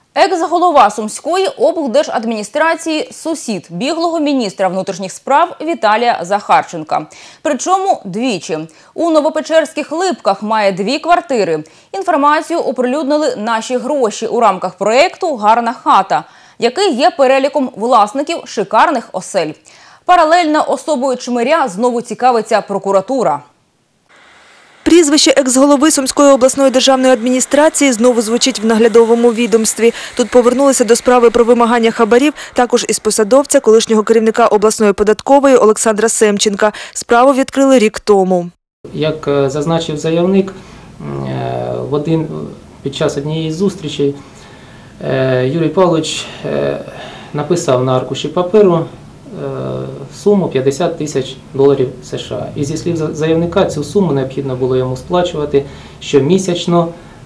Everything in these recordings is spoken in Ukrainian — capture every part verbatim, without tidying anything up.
Екс-голова Сумської облдержадміністрації – сусід біглого міністра внутрішніх справ Віталія Захарченка. Причому двічі. У Новопечерських Липках має дві квартири. Інформацію оприлюднили «Наші гроші» у рамках проєкту «Гарна хата», який є переліком власників шикарних осель. Паралельно особою чмиря знову цікавиться прокуратура. Прізвище екс-голови Сумської обласної державної адміністрації знову звучить в наглядовому відомстві. Тут повернулися до справи про вимагання хабарів також із посадовця, колишнього керівника обласної податкової Олександра Семченка. Справу відкрили рік тому. Як зазначив заявник, в один, під час однієї зустрічей Юрій Павлович написав на аркуші паперу суму п'ятдесят тисяч доларів США. І зі слів заявника, цю суму необхідно було йому сплачувати щомісячно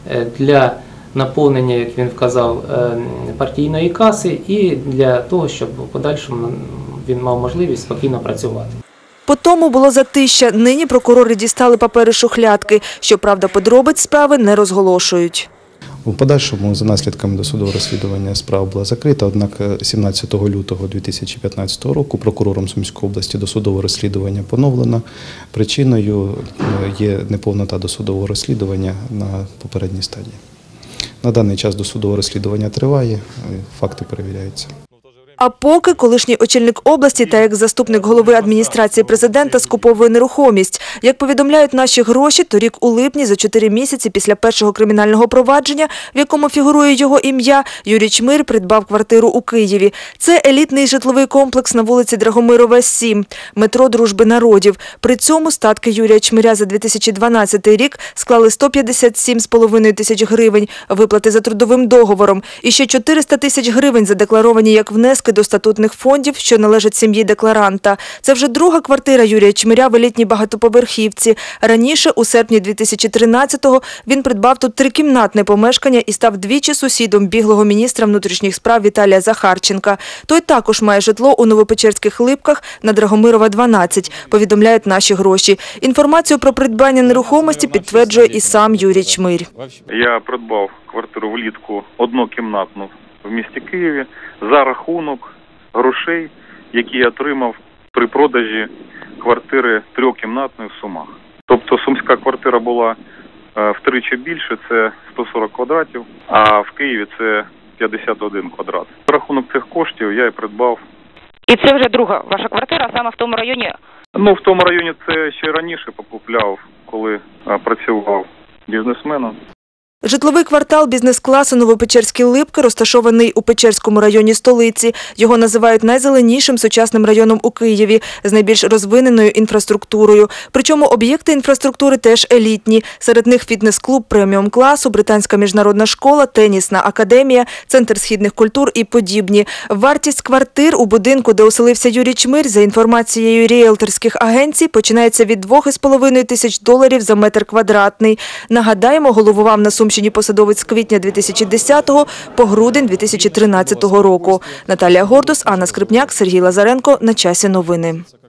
для наповнення, як він вказав, партійної каси і для того, щоб в подальшому він мав можливість спокійно працювати. По тому було затища. Нині прокурори дістали папери шухлядки. Щоправда, подробиць справи не розголошують. У подальшому, за наслідками досудового розслідування, справа була закрита, однак сімнадцятого лютого дві тисячі п'ятнадцятого року прокурором Сумської області досудове розслідування поновлено. Причиною є неповнота досудового розслідування на попередній стадії. На даний час досудове розслідування триває, факти перевіряються. А поки колишній очільник області та екс-заступник голови адміністрації президента скуповує нерухомість. Як повідомляють «Наші гроші», торік у липні, за чотири місяці після першого кримінального провадження, в якому фігурує його ім'я, Юрій Чмир придбав квартиру у Києві. Це елітний житловий комплекс на вулиці Драгомирова, сім, метро Дружби народів. При цьому статки Юрія Чмиря за дві тисячі дванадцятий рік склали сто п'ятдесят сім з половиною тисяч гривень, виплати за трудовим договором, і ще чотириста тисяч гривень задекларовані як внески до статутних фондів, що належать сім'ї декларанта. Це вже друга квартира Юрія Чмиря в елітній багатоповерхівці. Раніше, у серпні дві тисячі тринадцятого, він придбав тут трикімнатне помешкання і став двічі сусідом біглого міністра внутрішніх справ Віталія Захарченка. Той також має житло у Новопечерських Липках на Драгомирова, дванадцять, повідомляють «Наші гроші». Інформацію про придбання нерухомості підтверджує і сам Юрій Чмир. Я придбав квартиру влітку однокімнатну в місті Києві за рахунок грошей, які я отримав при продажі квартири трьохкімнатної в Сумах. Тобто сумська квартира була втричі більше, це сто сорок квадратів, а в Києві це п'ятдесят один квадрат. За рахунок цих коштів я і придбав. І це вже друга ваша квартира, саме в тому районі? Ну, в тому районі це ще раніше покупляв, коли працював бізнесменом. Житловий квартал бізнес-класу Новопечерські Липки розташований у Печерському районі столиці. Його називають найзеленішим сучасним районом у Києві з найбільш розвиненою інфраструктурою. Причому об'єкти інфраструктури теж елітні. Серед них фітнес-клуб преміум-класу, британська міжнародна школа, тенісна академія, центр східних культур і подібні. Вартість квартир у будинку, де оселився Юрій Чмир, за інформацією ріелторських агенцій, починається від двох із половиною тисяч доларів за метр квадратний. Нагадаємо, головував на Сумщині посадовець з квітня дві тисячі десятого по грудень дві тисячі тринадцятого року. Наталія Гордус, Анна Скрипняк, Сергій Лазаренко. На часі новини.